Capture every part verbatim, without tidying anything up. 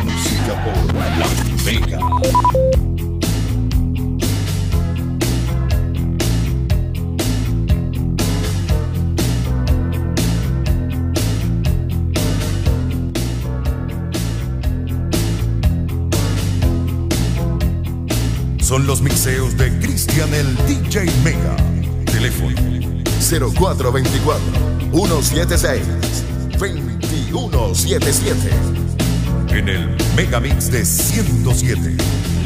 música por La Mega. Son los mixeos de Cristian el D J Mega. Teléfono cero cuatro dos cuatro, uno siete seis, dos uno siete siete. En el Mega Mix de ciento siete.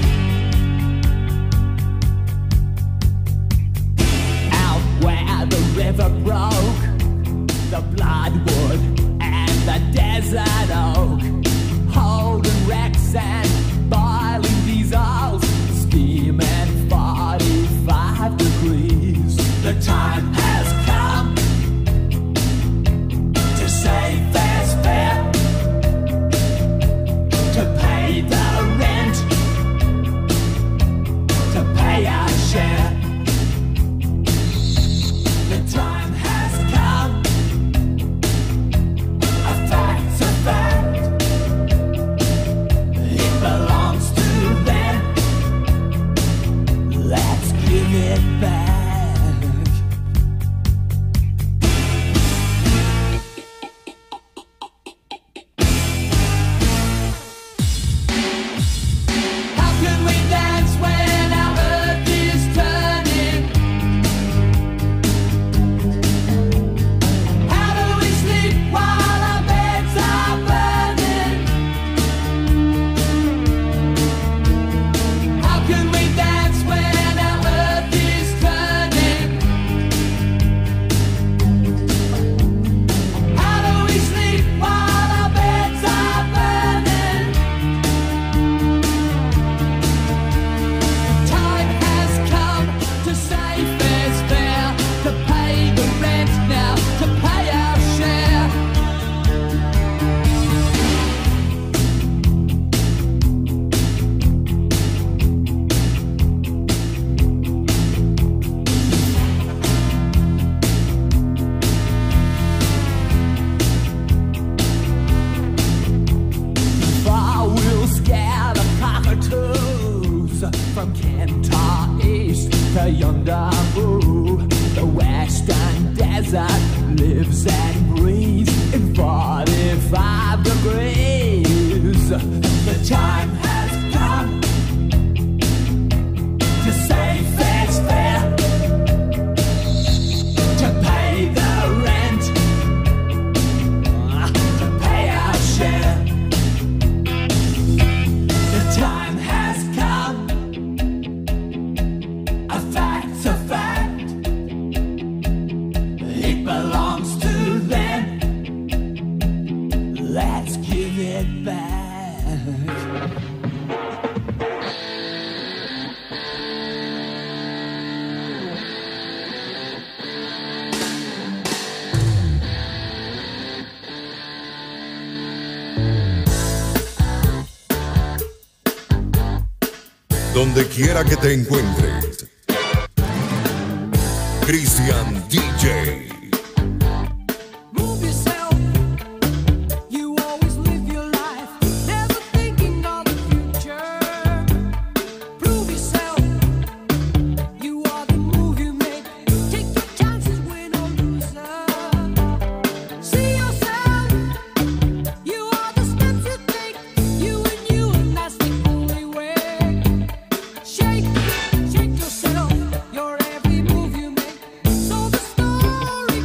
Out where the river broke, the bloodwood and the desert oak, holding wrecks and boiling diesels, steaming forty-five degrees. The time has come to say fair's fair, to pay the rent, to pay our share. The time has come, a fact's a fact, it belongs to them, let's give it back. From Kentar East to yonder Boo, the western desert lives and breathes in forty-five degrees. The time has come to say fair's fair, to pay the rent, to pay our share. The time has come, a fact's a fact, it belongs to them, let's give it back. Donde quiera que te encuentres, Cristian D J. Move yourself, you always live your life, never thinking of the future. Prove yourself, you are the move you make, take your chances, win or loser. See yourself, you are the steps you take, you and you, and that's the only way. Shake, shake yourself, your every move you make, so the story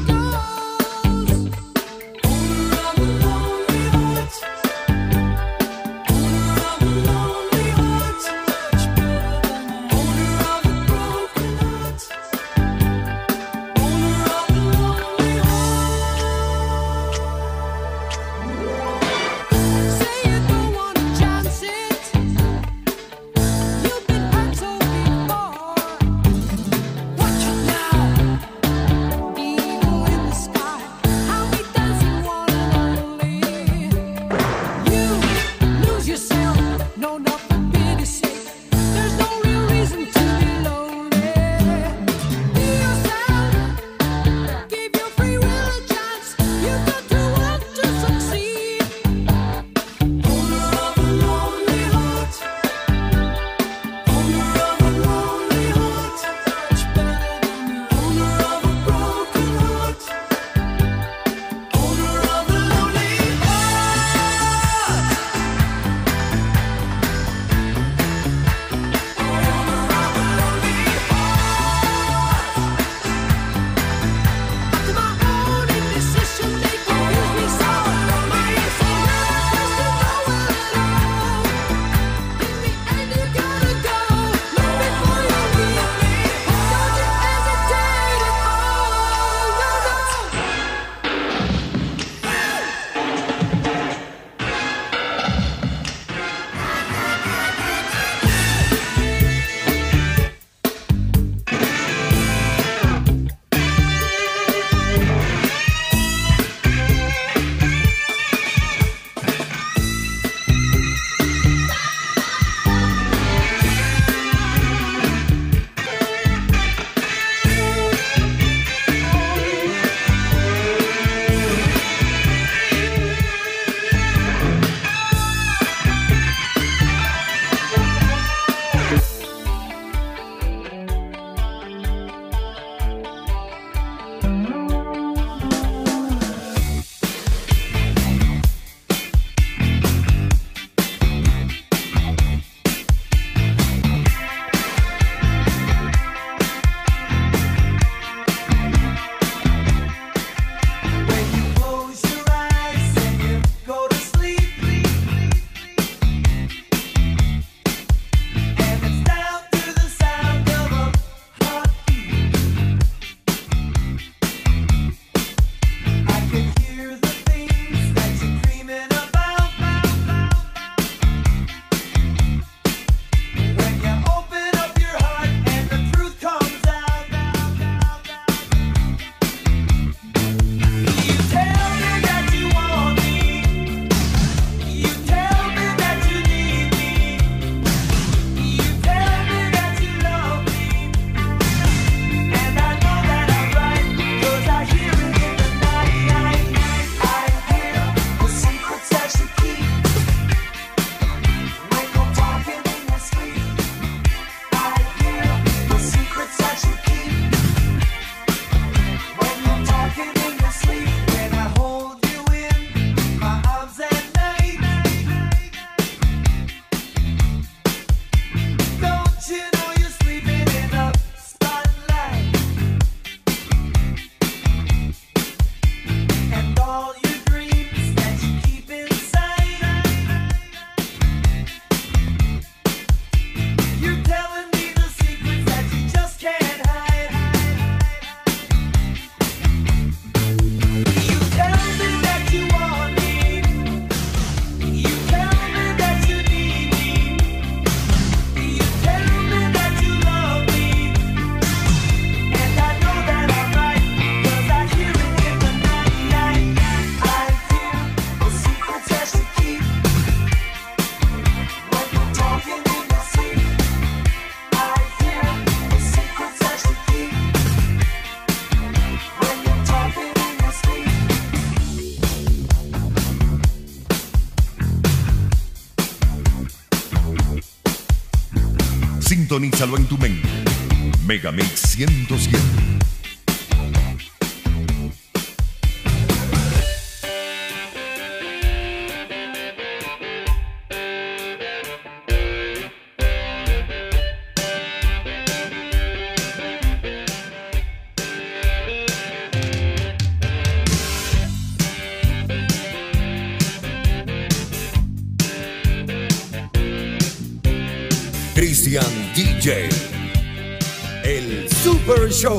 Sintonízalo en tu mente. Megamix ciento siete. Cristian D J, el Super Show.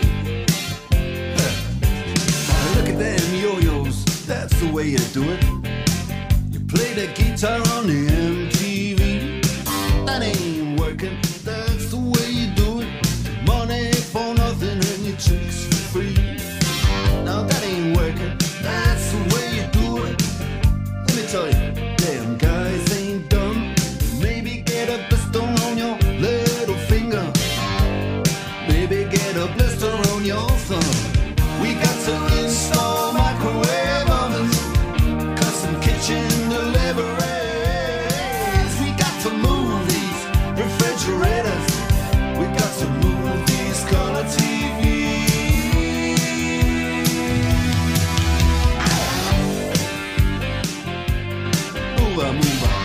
Look at them yo-yos, that's the way you do it. You play the guitar on the M T V. That ain't working, that's the way you do it. Money for nothing and your chicks for free. Now that ain't working, that's the way you do it. Let me tell you, damn guys ain't dumb. Maybe get a blister on your little finger. Maybe get a blister on your thumb. We got to install microwave ovens, custom kitchen deliveries. We got to move these refrigerators. We got to move these color T Vs. Move on, move on.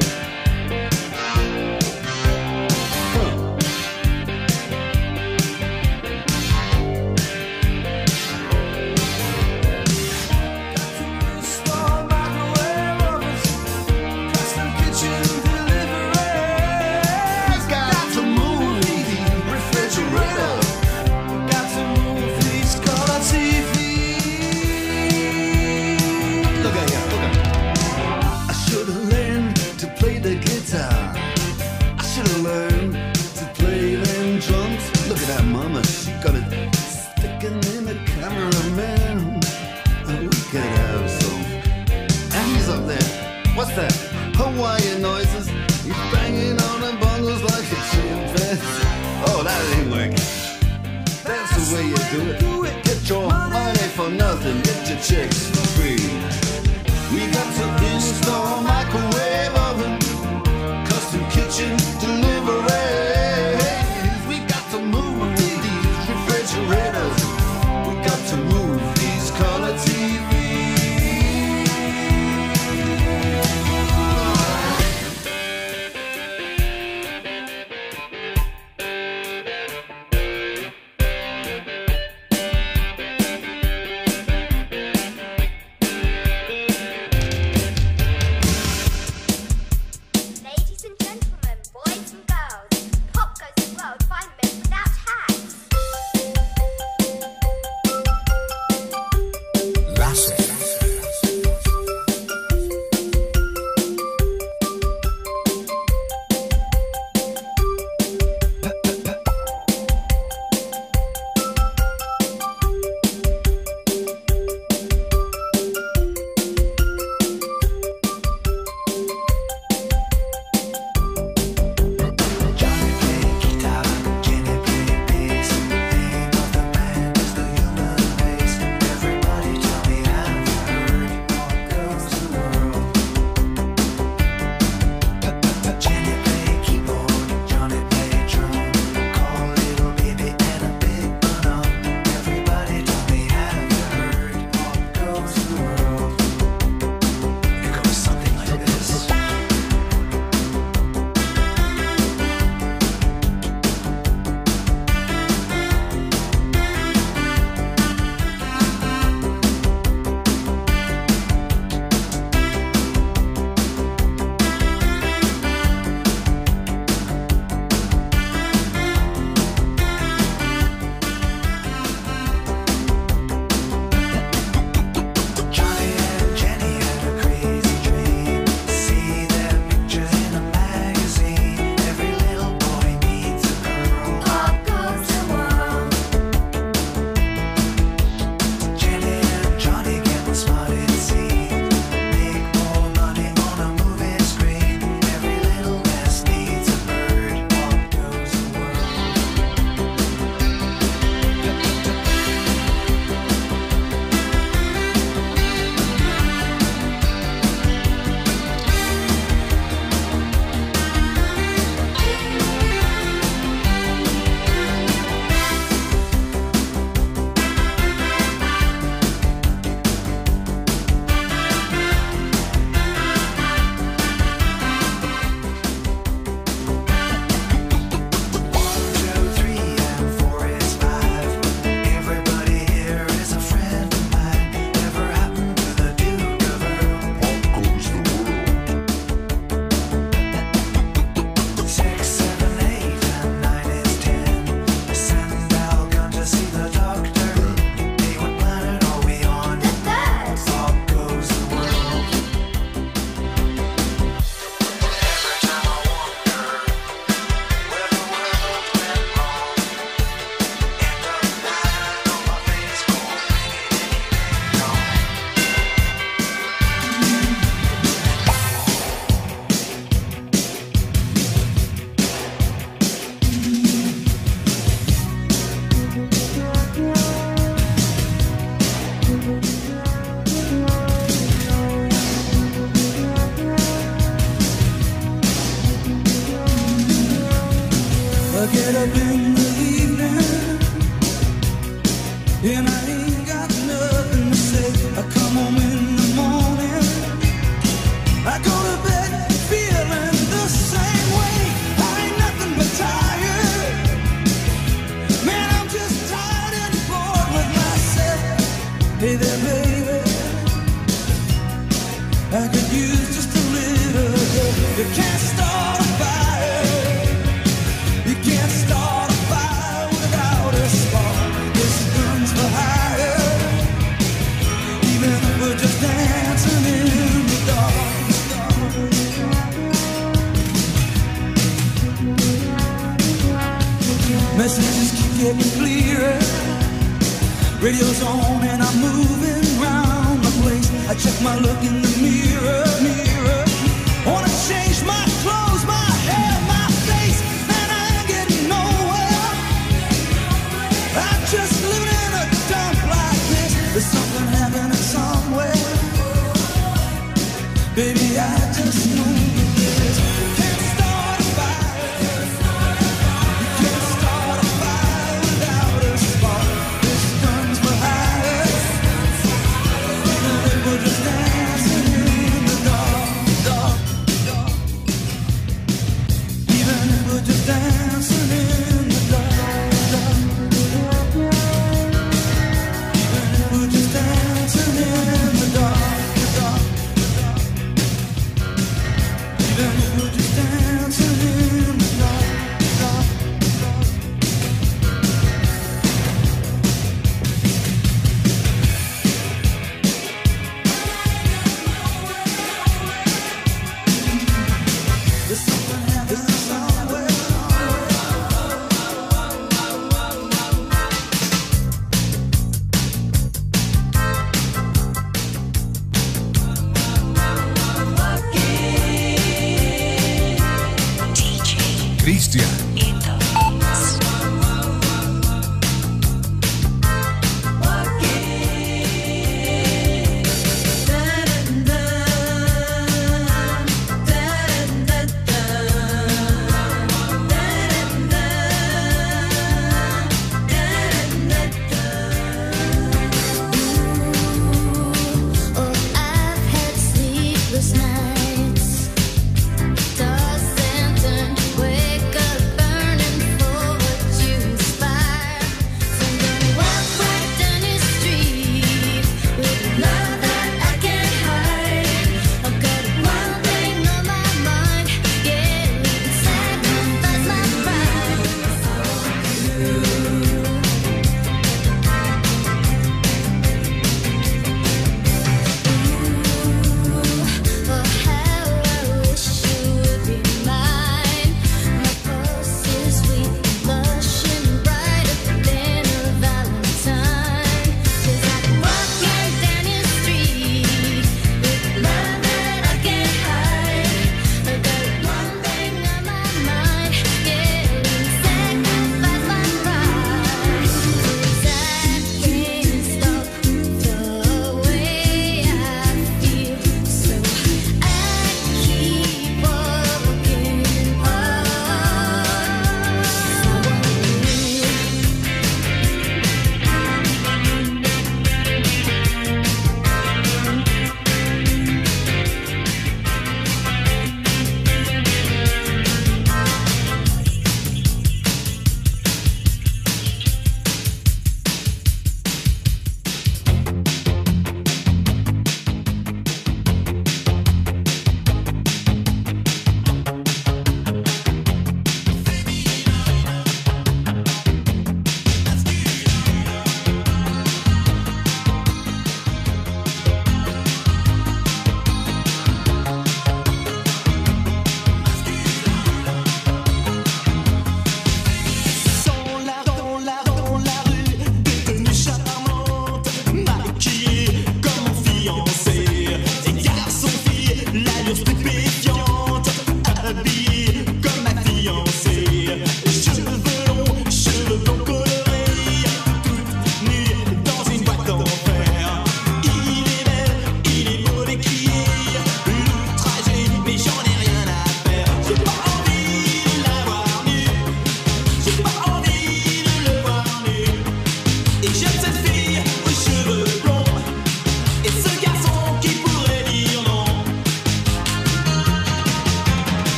What's that? Hawaiian noises. He's banging on the bongos like a chimpanzee. Oh, that ain't working. That's the way you do it. Get your money for nothing. Get your chicks for free. We got to install microwave oven, custom kitchen deliveries. We got to move these refrigerators. We got to move these color T Vs. get up in the evening and I ain't got nothing to say. I come home in the morning, I go to bed feeling the same way. I ain't nothing but tired. Man, I'm just tired and bored with myself. Hey there, baby, I could use just a little help. You can't start a fire. You can't start a fire without a spark. This gun's for hire. Even if we're just dancing in the dark. Messages keep getting clearer. Radio's on and I'm moving round the place. I check my look in the mirror, mirror. Wanna change my clothes, my hair, my face, and I ain't getting nowhere. I'm just living in a dump like this. There's something happening somewhere. Baby, I just know this. You can't start a fire. You can't start a fire without a spark. This gun's for hire. Even if we're just dancing in the dark, dark, dark. Even if we're just dancing in the dark, dark. Even if we're just dancing in the dark, dark. Even if we're just dancing in the dark, dark. There's something happening somewhere. Cristian. Oh, I've had sleepless nights, toss and turn, wake up.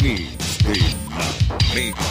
Mix de la Mega.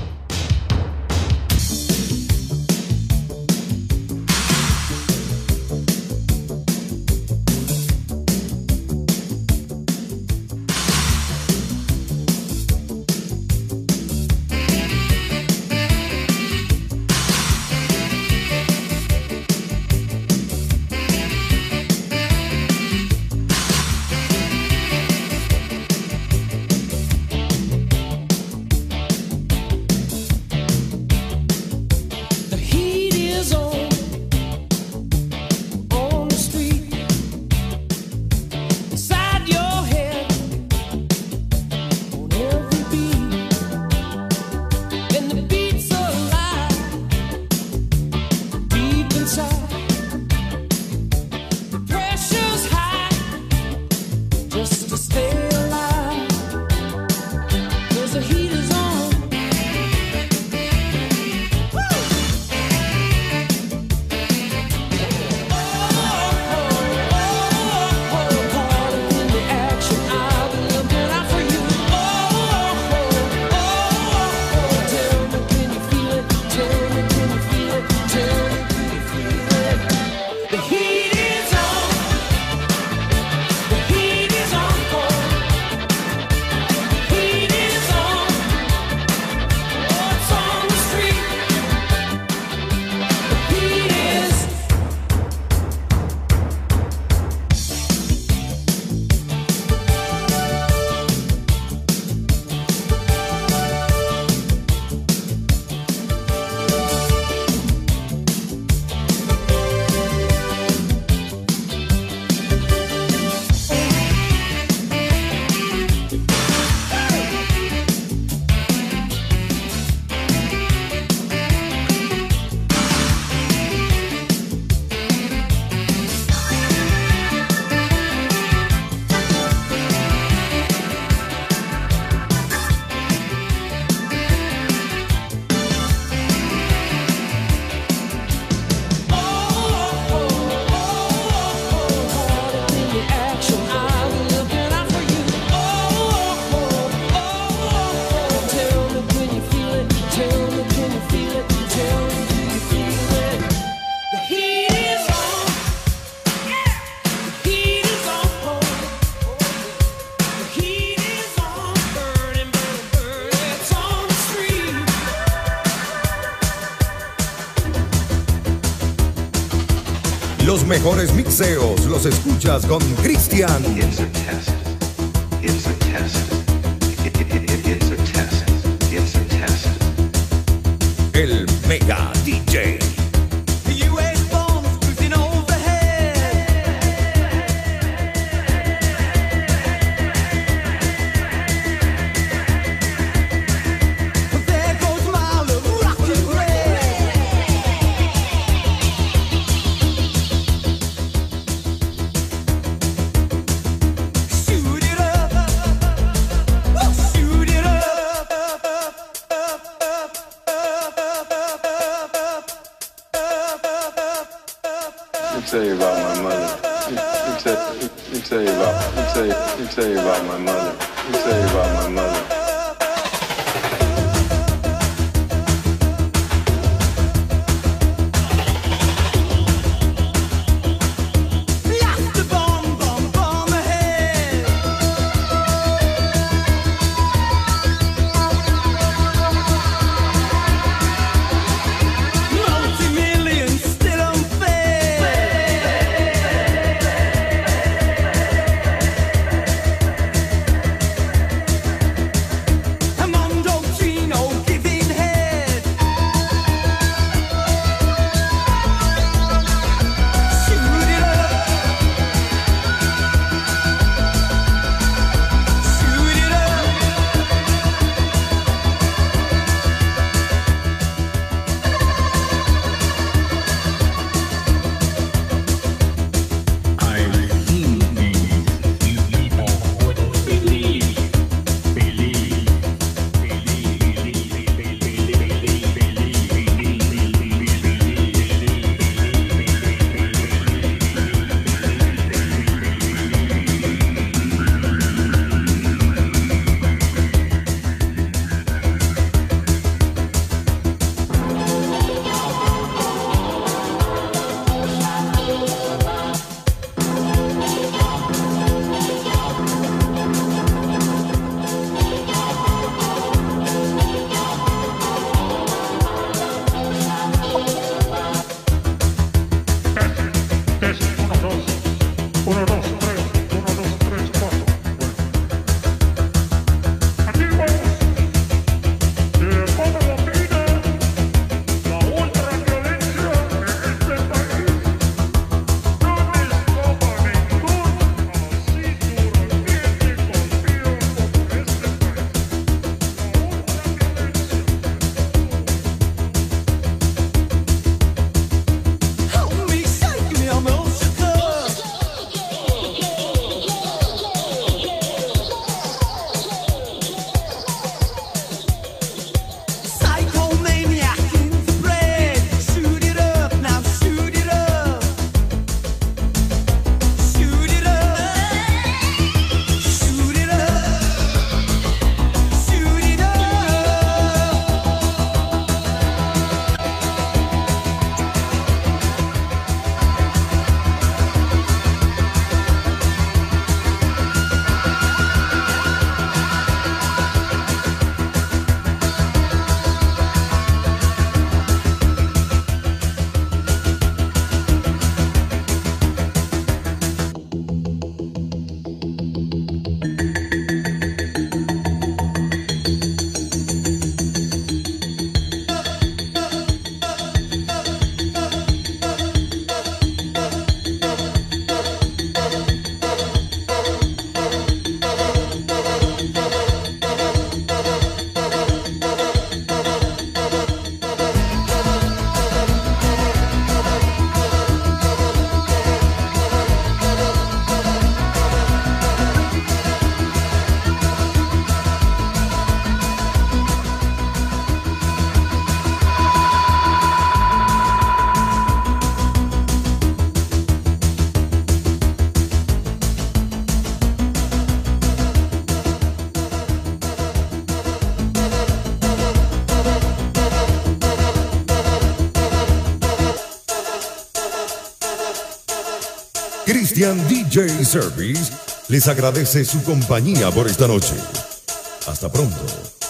The heat is on, on the street, inside your head, on every beat, and the beat's alive, deep inside. The pressure's high, just to stay alive, 'cause the heat is on. Los mejores mixeos los escuchas con Cristian. It's a test. It's a test. It, it, it, it's a test. It's a test. El Mega D J. U S bombs cruising overhead. There goes my little rocket red. Shoot it up, shoot it up. Let me tell you about my mother. Let me tell, let me tell you about. Let me tell you. Let me tell you about my mother. Let me tell you about my mother. Blast the bomb, bomb, bomb ahead. Multi-millions still unfed. Christian D J Service les agradece su compañía por esta noche. Hasta pronto.